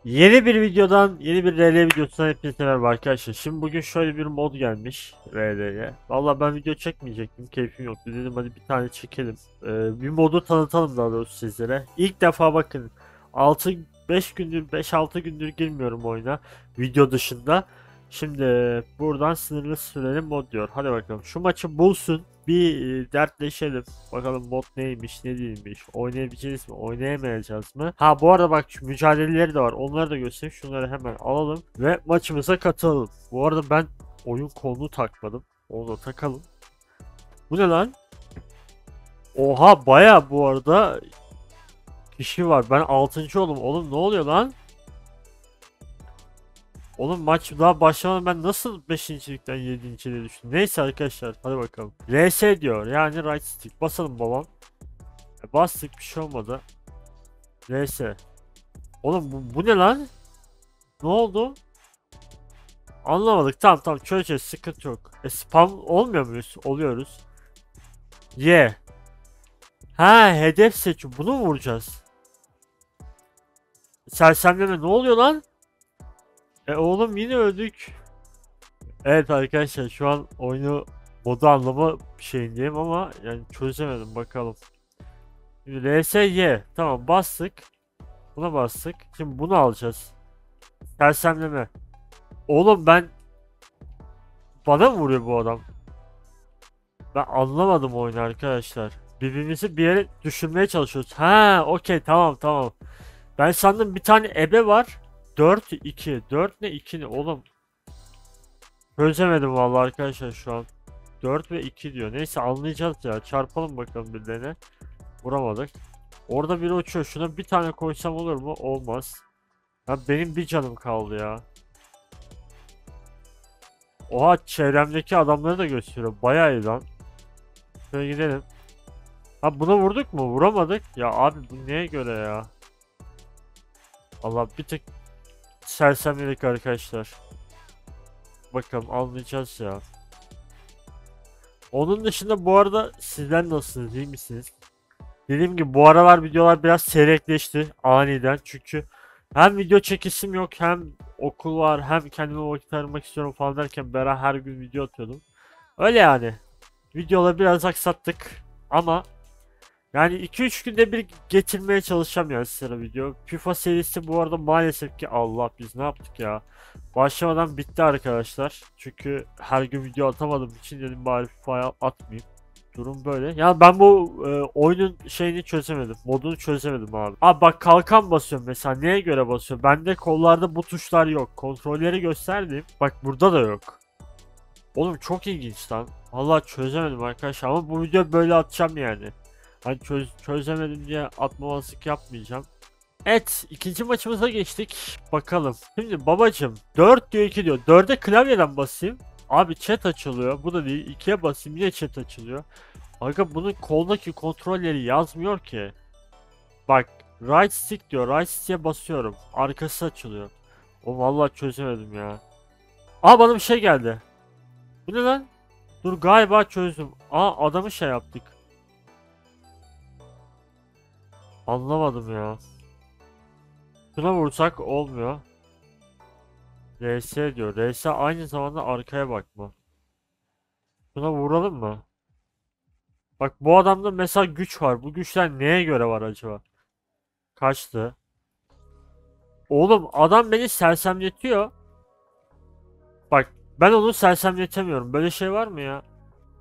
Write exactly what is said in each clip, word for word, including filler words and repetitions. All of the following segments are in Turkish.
Yeni bir videodan, yeni bir R L videosundan hepinize merhaba arkadaşlar. Şimdi bugün şöyle bir mod gelmiş R L'ye. Vallahi ben video çekmeyecektim, keyfim yoktu. Dedim hadi bir tane çekelim. Ee, bir modu tanıtalım daha doğrusu sizlere. İlk defa bakın altı beş gündür, beş altı gündür girmiyorum oyuna video dışında. Şimdi buradan sınırlı süreli mod diyor. Hadi bakalım şu maçı bulsun. Bir e, dertleşelim. Bakalım mod neymiş, ne değilmiş. Oynayabileceğiz mi, oynayamayacağız mı? Ha bu arada bak şu mücadeleleri de var. Onları da göstereyim. Şunları hemen alalım ve maçımıza katılalım. Bu arada ben oyun kolunu takmadım. Onu da takalım. Bu ne lan? Oha baya bu arada kişi var. Ben altıncı oldum. Oğlum ne oluyor lan? Oğlum maç daha başlamadan ben nasıl beşincilikten yedinciliğe düştüm? Neyse arkadaşlar hadi bakalım. R S diyor yani right stick. Basalım babam. E, bastık bir şey olmadı. R S. Oğlum bu, bu ne lan? Ne oldu? Anlamadık. Tamam tamam çözeceğiz, sıkıntı yok. E, spam olmuyor muyuz? Oluyoruz. Y. Ha hedef seçiyor. Bunu mu vuracağız? Sersemleme ne oluyor lan? E oğlum yine öldük. Evet arkadaşlar şu an oyunu modu anlama şeyindeyim ama yani çözemedim bakalım. Şimdi R S Y. Tamam bastık. Buna bastık. Şimdi bunu alacağız. Sersemleme. Oğlum ben bana mı vuruyor bu adam? Ben anlamadım oyunu arkadaşlar. Birbirimizi bir yere düşürmeye çalışıyoruz. Ha, okey, tamam tamam. Ben sandım bir tane ebe var. dört iki. dört ne iki ne oğlum? Çözemedim vallahi arkadaşlar şu an. dört ve iki diyor. Neyse anlayacağız ya. Çarpalım bakalım birilerine. Vuramadık. Orada biri uçuyor. Şuna bir tane koysam olur mu? Olmaz. Ya benim bir canım kaldı ya. Oha çevremdeki adamları da gösteriyor. Bayağı iyi lan. Şöyle gidelim. Ha buna vurduk mu? Vuramadık. Ya abi bu neye göre ya? Allah bir tık sersemledik arkadaşlar. Bakalım anlayacağız ya. Onun dışında bu arada sizler nasılsınız? İyi misiniz? Dediğim gibi bu aralar videolar biraz seyrekleşti aniden. Çünkü hem video çekisim yok, hem okul var, hem kendime vakit ayırmak istiyorum falan derken beraber her gün video atıyordum. Öyle yani. Videoları biraz aksattık ama yani iki üç günde bir getirmeye çalışacağım yani sıra video. FIFA serisi bu arada maalesef ki Allah biz ne yaptık ya. Başlamadan bitti arkadaşlar. Çünkü her gün video atamadığım için dedim bari FIFA'ya atmayayım. Durum böyle. Ya ben bu e, oyunun şeyini çözemedim. Modunu çözemedim abi. Abi bak kalkan basıyorum mesela. Neye göre basıyorum? Bende kollarda bu tuşlar yok. Kontrolleri gösterdim. Bak burada da yok. Oğlum çok ilginç lan. Vallahi çözemedim arkadaşlar ama bu video böyle atacağım yani. Hani çöz, çözemedim diye atmamazlık yapmayacağım. Evet, ikinci maçımıza geçtik. Bakalım. Şimdi babacım dört diyor, iki diyor. dörde klavyeden basayım. Abi chat açılıyor. Bu da değil. ikiye basayım yine chat açılıyor. Aga bunun koldaki kontrolleri yazmıyor ki. Bak right stick diyor. Right stick'e basıyorum. Arkası açılıyor. O vallahi çözemedim ya. Aa bana bir şey geldi. Bu ne lan? Dur galiba çözdüm. Aa adamı şey yaptık. Anlamadım ya. Şuna vursak olmuyor. R S diyor. R S aynı zamanda arkaya bakma. Şuna vuralım mı? Bak bu adamda mesela güç var. Bu güçler neye göre var acaba? Kaçtı. Oğlum adam beni sersemletiyor. Bak ben onu sersemletemiyorum. Böyle şey var mı ya?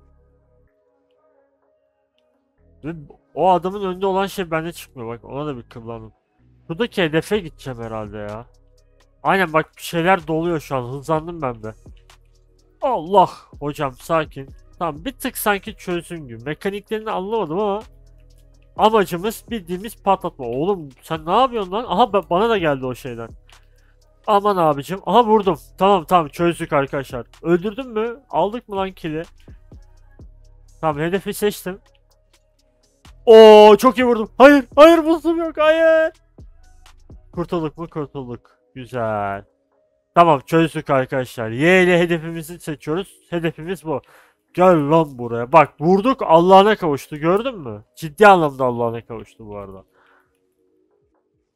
Ve o adamın önünde olan şey bende çıkmıyor. Bak ona da bir kıllandım. Şuradaki hedefe gideceğim herhalde ya. Aynen bak bir şeyler doluyor şu an. Hızlandım ben de. Allah hocam sakin. Tamam bir tık sanki çözdüm gibi. Mekaniklerini anlamadım ama amacımız bildiğimiz patlatma. Oğlum sen ne yapıyorsun lan? Aha ba- bana da geldi o şeyden. Aman abicim. Aha vurdum. Tamam tamam çözdük arkadaşlar. Öldürdün mü? Aldık mı lan kill'i? Tamam hedefi seçtim. Oo çok iyi vurdum. Hayır hayır boostum yok hayır. Kurtulduk mu kurtulduk. Güzel. Tamam çözdük arkadaşlar. Y ile hedefimizi seçiyoruz. Hedefimiz bu. Gel lan buraya. Bak vurduk Allah'ına kavuştu gördün mü? Ciddi anlamda Allah'ına kavuştu bu arada.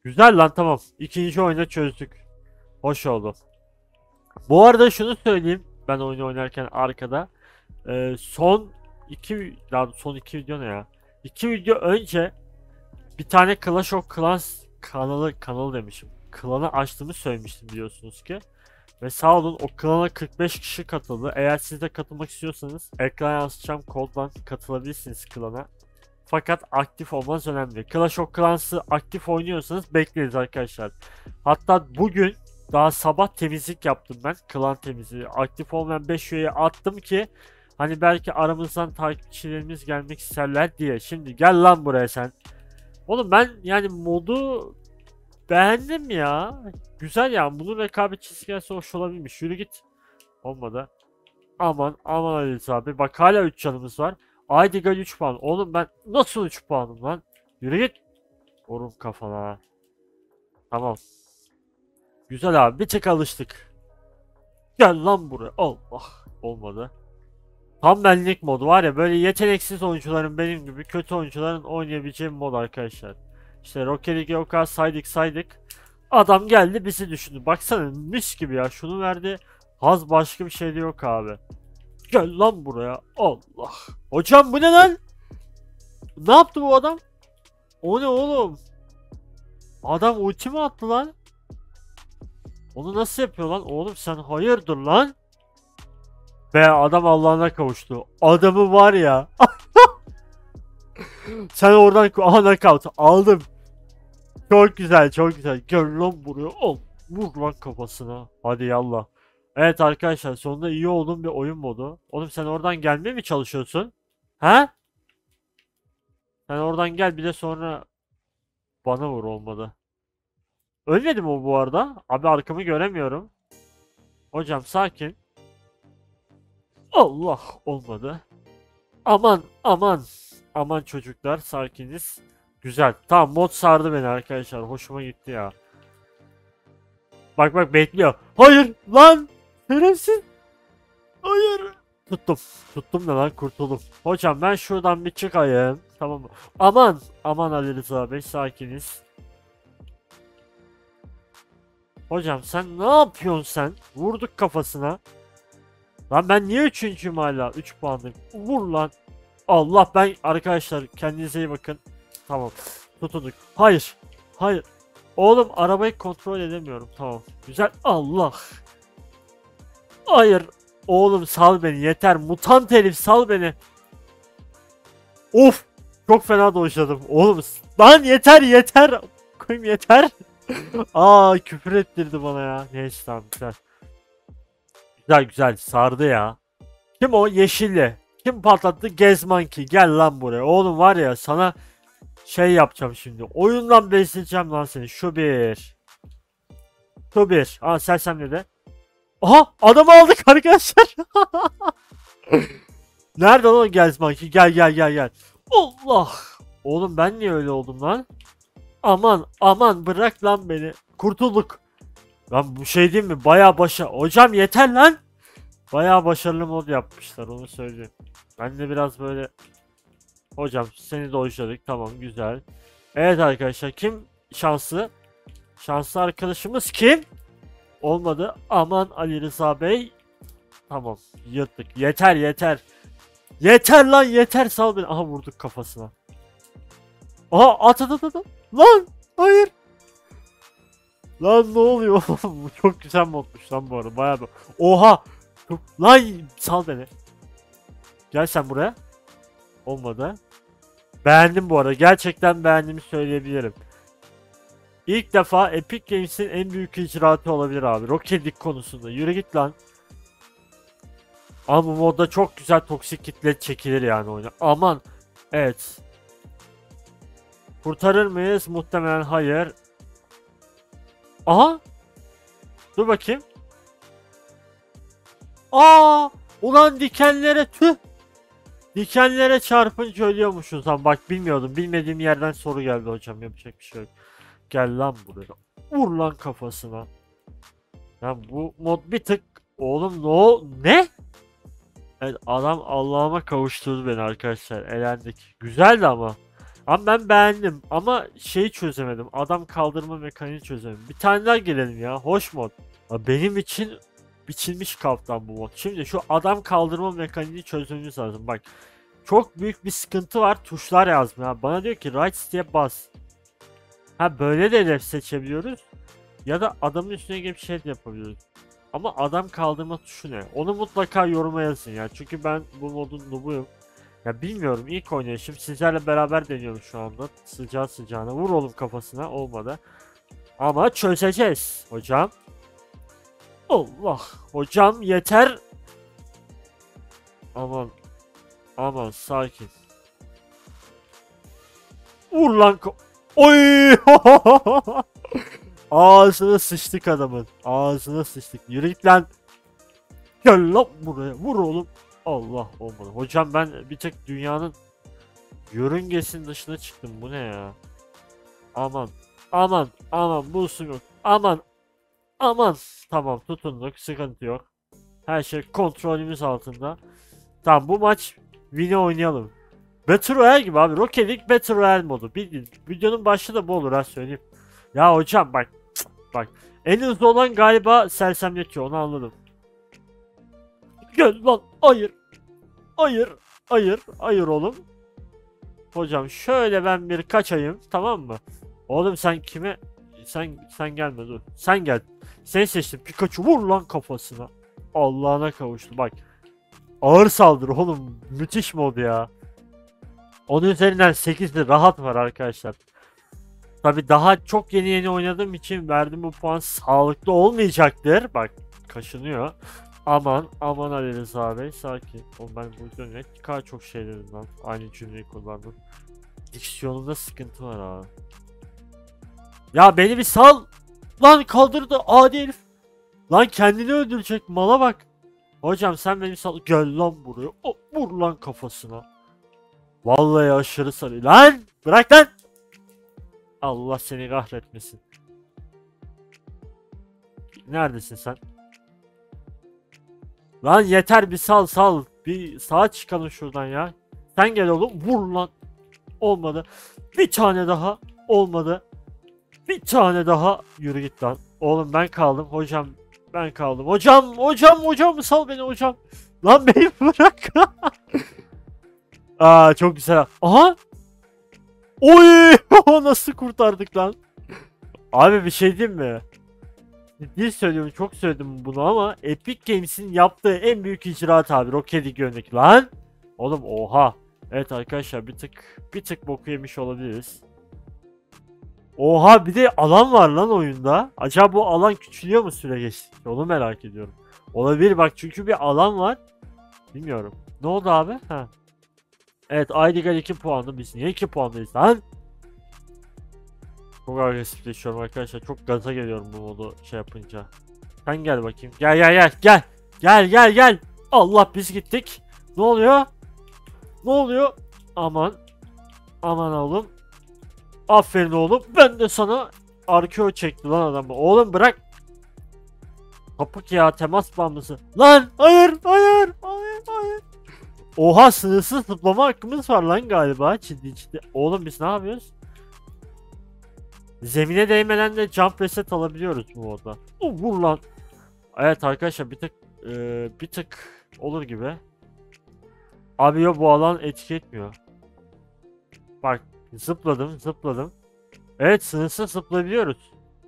Güzel lan, tamam. İkinci oyunda çözdük. Hoş oldu. Bu arada şunu söyleyeyim. Ben oyunu oynarken arkada. Ee, son iki daha son iki video ne ya? İki video önce bir tane Clash of Clans kanalı kanalı demişim. Klanı açtığımı söylemiştim biliyorsunuz ki. Ve sağ olun, o klana kırk beş kişi katıldı. Eğer siz de katılmak istiyorsanız ekran yansıtacağım koddan katılabilirsiniz klana. Fakat aktif olmanız önemli. Clash of Clans'ı aktif oynuyorsanız bekleriz arkadaşlar. Hatta bugün daha sabah temizlik yaptım ben. Klan temizliği. Aktif olmayan beş üyeyi attım ki hani belki aramızdan takipçilerimiz gelmek isterler diye. Şimdi gel lan buraya sen. Oğlum ben yani modu beğendim ya. Güzel ya. Bunun rekabetçisi gelse hoş olabilmiş. Yürü git. Olmadı. Aman aman Ali abi. Bak hala üç canımız var. Aydigal üç puan. Oğlum ben nasıl üç puanım lan? Yürü git. Vurun kafana. Tamam. Güzel abi. Bir tek alıştık. Gel lan buraya. Allah. Olmadı. Tam benlik modu var ya, böyle yeteneksiz oyuncuların, benim gibi kötü oyuncuların oynayabileceği mod arkadaşlar. İşte Rocket League'e o kadar saydık saydık. Adam geldi bizi düşündü. Baksana mis gibi ya. Şunu verdi. Haz başka bir şey de yok abi. Gel lan buraya. Allah. Hocam bu ne lan? Ne yaptı bu adam? O ne oğlum? Adam ulti mi attı lan? Onu nasıl yapıyor lan? Oğlum sen hayırdır lan? Be adam Allah'ına kavuştu. Adamı var ya. Sen oradan aha knockout aldım. Çok güzel, çok güzel. Gel lan buraya. Al. Vur lan kafasına. Hadi yallah. Evet arkadaşlar, sonunda iyi olduğum bir oyun modu. Oğlum sen oradan gelmeye mi çalışıyorsun? Ha? Sen oradan gel, bir de sonra bana vur, olmadı. Ölmedi mi o bu arada? Abi arkamı göremiyorum. Hocam sakin. Allah, olmadı. Aman aman. Aman çocuklar, sakiniz. Güzel. Tamam, mod sardı beni arkadaşlar. Hoşuma gitti ya. Bak bak bekliyor. Hayır lan. Şerefsiz. Hayır. Tuttum. Tuttum da lan, kurtuldum. Hocam ben şuradan bir çıkayım. Tamam mı? Aman. Aman Ali Rıza Bey, sakiniz. Hocam sen ne yapıyorsun sen? Vurduk kafasına. Lan ben niye üçüncüyüm hala? üç puanlıyım. Vur lan. Allah, ben arkadaşlar kendinize iyi bakın. Tamam. Tutunduk. Hayır. Hayır. Oğlum arabayı kontrol edemiyorum. Tamam. Güzel. Allah. Hayır. Oğlum sal beni yeter. Mutant herif sal beni. Of. Çok fena dojladım. Oğlum lan yeter yeter. Koyayım yeter. Aa, küfür ettirdi bana ya. Neyse tamam, güzel. Güzel güzel sardı ya. Kim o? Yeşilli. Kim patlattı? Gezmanki. Gel lan buraya. Oğlum var ya, sana şey yapacağım şimdi. Oyundan besleyeceğim lan seni. Şu bir. Şu bir. Aa, sersemle de. Aha, adamı aldık arkadaşlar. Nerede lan o Gezmanki? Gel gel gel gel. Allah. Oğlum ben niye öyle oldum lan? Aman aman, bırak lan beni. Kurtulduk. Lan bu şey değil mi? Baya başa. Hocam yeter lan. Baya başarılı mod yapmışlar, onu söyleyeyim. Ben de biraz böyle. Hocam seni dojladık, tamam güzel. Evet arkadaşlar, kim şanslı? Şanslı arkadaşımız kim? Olmadı. Aman Ali Rıza Bey. Tamam, yırttık. Yeter yeter. Yeter lan yeter, sal beni. Aha, vurduk kafasına. Aha, at at at at. Lan hayır. Lan ne oluyor? Bu çok güzel modmuş lan bu arada. Bayağı bir. Oha. Çok... Lan sal beni. Gel sen buraya. Olmadı. Beğendim bu arada. Gerçekten beğendiğimi söyleyebilirim. İlk defa Epic Games'in en büyük icraatı olabilir abi. Rocket League konusunda. Yürü git lan. Ama bu modda çok güzel toksik kitle çekilir yani oyuna. Aman. Evet. Kurtarır mıyız? Muhtemelen hayır. Aha. Dur bakayım. Aa. Ulan dikenlere tüh. Dikenlere çarpınca ölüyormuşuz lan. Bak bilmiyordum. Bilmediğim yerden soru geldi hocam. Yapacak bir şey yok. Gel lan buraya. Vur lan kafasına. Ya bu mod bir tık. Oğlum no ne? Evet, adam Allah'ıma kavuşturdu beni arkadaşlar. Elendik. Güzeldi ama. Ama ben beğendim ama şeyi çözemedim. Adam kaldırma mekaniğini çözemedim. Bir tane daha gelelim ya. Hoş mod. Ya benim için biçilmiş kaftan bu mod. Şimdi şu adam kaldırma mekaniğini çözmemiz lazım. Bak çok büyük bir sıkıntı var. Tuşlar yazmıyor. Bana diyor ki right step bas. Ha böyle de hedef seçebiliyoruz. Ya da adamın üstüne gelip şey de yapabiliyoruz. Ama adam kaldırma tuşu ne? Onu mutlaka yoruma yazın ya. Çünkü ben bu modun noobuyum. Ya bilmiyorum, ilk oynayışım, sizlerle beraber deniyorum şu anda. Sıcağı sıcağına vur oğlum kafasına, olmadı. Ama çözeceğiz hocam. Allah hocam yeter. Aman aman sakin. Vur lan ko- Oy! Ağzına sıçtık adamın. Ağzına sıçtık. Yürü git lan. Gel lan buraya. Vur oğlum. Allah olmadı. Hocam ben bir tek dünyanın yörüngesinin dışına çıktım. Bu ne ya? Aman. Aman. Aman. Bulsun yok. Aman. Aman. Tamam tutunduk. Sıkıntı yok. Her şey kontrolümüz altında. Tamam bu maç win'e oynayalım. Battle Royale gibi abi. Rocket League Battle Royale modu. Bildiğin videonun başında da bu olur ha söyleyeyim. Ya hocam bak. Bak. En hızlı olan galiba sersemletiyor. Onu anladım. Gel lan. Hayır. Hayır. Hayır. Hayır oğlum. Hocam şöyle ben bir kaçayım. Tamam mı? Oğlum sen kime? Sen sen gelme dur. Sen gel. Sen seçtin. Pikachu vur lan kafasına. Allah'ına kavuştu bak. Ağır saldırı oğlum. Müthiş mod ya. Onun üzerinden sekizde rahat var arkadaşlar. Tabi daha çok yeni yeni oynadığım için verdiğim bu puan sağlıklı olmayacaktır. Bak kaşınıyor. Aman aman Ali Rıza Bey sakin. Oğlum ben bu yüzden ne kadar çok şey dedim lan. Aynı cümleyi kullandım. Diksiyonumda sıkıntı var abi. Ya beni bir sal. Lan kaldırdı adi herif. Lan kendini öldürecek mala bak. Hocam sen beni sal. Gel lan buraya. O, vur lan kafasına. Vallahi aşırı sarı. Lan bırak lan. Allah seni kahretmesin. Neredesin sen? Lan yeter bir sal sal. Bir sağa çıkalım şuradan ya. Sen gel oğlum vur lan. Olmadı. Bir tane daha. Olmadı. Bir tane daha. Yürü git lan. Oğlum ben kaldım. Hocam ben kaldım. Hocam hocam hocam sal beni hocam. Lan beni bırak. Aa çok güzel. Aha. Oy! Nasıl kurtardık lan? Abi bir şey diyeyim mi? Ciddi söylüyorum, çok söyledim bunu ama Epic Games'in yaptığı en büyük icraat abi Rocket League örnek lan. Oğlum oha. Evet arkadaşlar bir tık bir tık boku yemiş olabiliriz. Oha bir de alan var lan oyunda. Acaba bu alan küçülüyor mu süre geçtikçe? Onu merak ediyorum. Olabilir bak çünkü bir alan var. Bilmiyorum. Ne oldu abi? Ha. Evet Aydigal iki puanlı, biz niye iki puanlıyız lan? Çok agresifleşiyorum arkadaşlar. Çok gaza geliyorum bu modu şey yapınca. Sen gel bakayım. Gel gel gel gel. Gel gel gel. Allah biz gittik. Ne oluyor? Ne oluyor? Aman. Aman oğlum. Aferin oğlum. Ben de sana arkeo çekti lan adam. Oğlum bırak. Kapık ya temas bağımlısı. Lan hayır hayır hayır hayır. Oha sınırsız zıplama hakkımız var lan galiba. Ciddi ciddi. Oğlum biz ne yapıyoruz? Zemine değmeden de jump reset alabiliyoruz bu modda. Oh, vur lan. Evet arkadaşlar bir tık e, bir tık olur gibi. Abi yok bu alan etki etmiyor. Bak zıpladım zıpladım. Evet sınırsız zıplayabiliyoruz.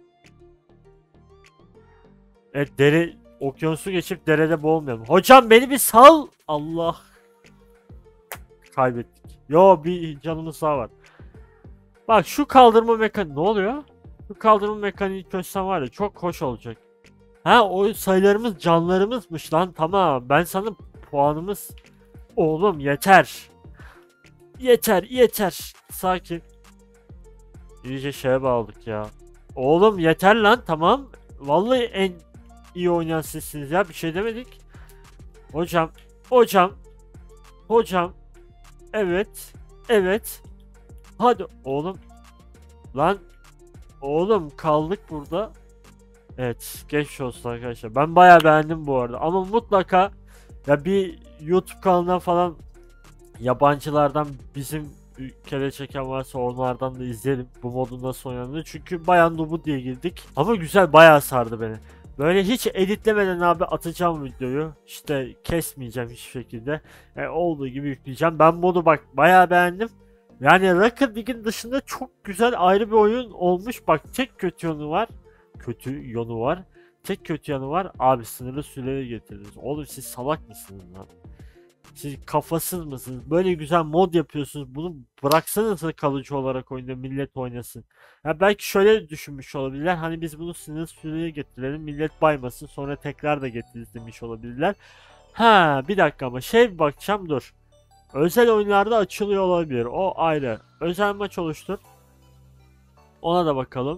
Evet dere okyanusu geçip derede boğulmayalım. Hocam beni bir sal. Allah. Kaybettik. Yo bir canımız daha var. Bak şu kaldırma mekaniği ne oluyor? Şu kaldırma mekaniği çözsem var ya çok hoş olacak. Ha o sayılarımız canlarımızmış lan tamam. Ben sanırım puanımız. Oğlum yeter. Yeter yeter. Sakin. İyice şeye bağladık ya. Oğlum yeter lan tamam. Vallahi en iyi oynayan sizsiniz ya bir şey demedik. Hocam. Hocam. Hocam. Evet. Evet. Hadi oğlum. Lan. Oğlum kaldık burada. Evet. Geçmiş olsun arkadaşlar. Ben bayağı beğendim bu arada. Ama mutlaka ya bir YouTube kanalına falan yabancılardan bizim bir kere çeken varsa onlardan da izlerim bu modun nasıl oynandığını. Çünkü bayan nubu diye girdik. Ama güzel, bayağı sardı beni. Böyle hiç editlemeden abi atacağım videoyu. İşte kesmeyeceğim hiçbir şekilde. E, olduğu gibi yükleyeceğim. Ben modu bak bayağı beğendim. Yani Rocket League'in dışında çok güzel ayrı bir oyun olmuş. Bak tek kötü yanı var. Kötü yanı var. Tek kötü yanı var. Abi sınırlı süreleri getirdiniz. Oğlum siz salak mısınız lan? Siz kafasız mısınız? Böyle güzel mod yapıyorsunuz. Bunu bıraksanız da kalıcı olarak oyunda millet oynasın. Ya belki şöyle düşünmüş olabilirler. Hani biz bunu sınır süreye getirelim. Millet baymasın. Sonra tekrar da getiririz demiş olabilirler. Ha bir dakika ama şey bir bakacağım dur. Özel oyunlarda açılıyor olabilir. O ayrı. Özel maç oluştur. Ona da bakalım.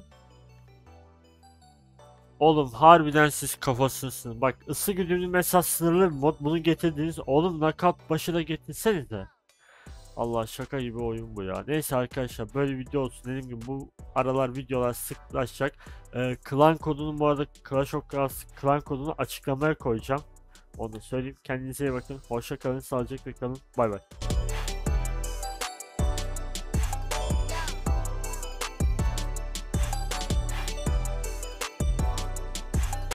Oğlum harbiden siz kafasızsınız. Bak ısı güdümlü mesela sınırlı bir mod. Bunu getirdiniz. Oğlum knockout başı da getirsenize. Allah şaka gibi oyun bu ya. Neyse arkadaşlar böyle video olsun. Dediğim gibi bu aralar videolar sıklaşacak. Ee, klan kodunu bu arada Clash of Clans klan kodunu açıklamaya koyacağım. Onu da söyleyeyim. Kendinize iyi bakın. Hoşça kalın. Sağlıcakla kalın. Bay bay.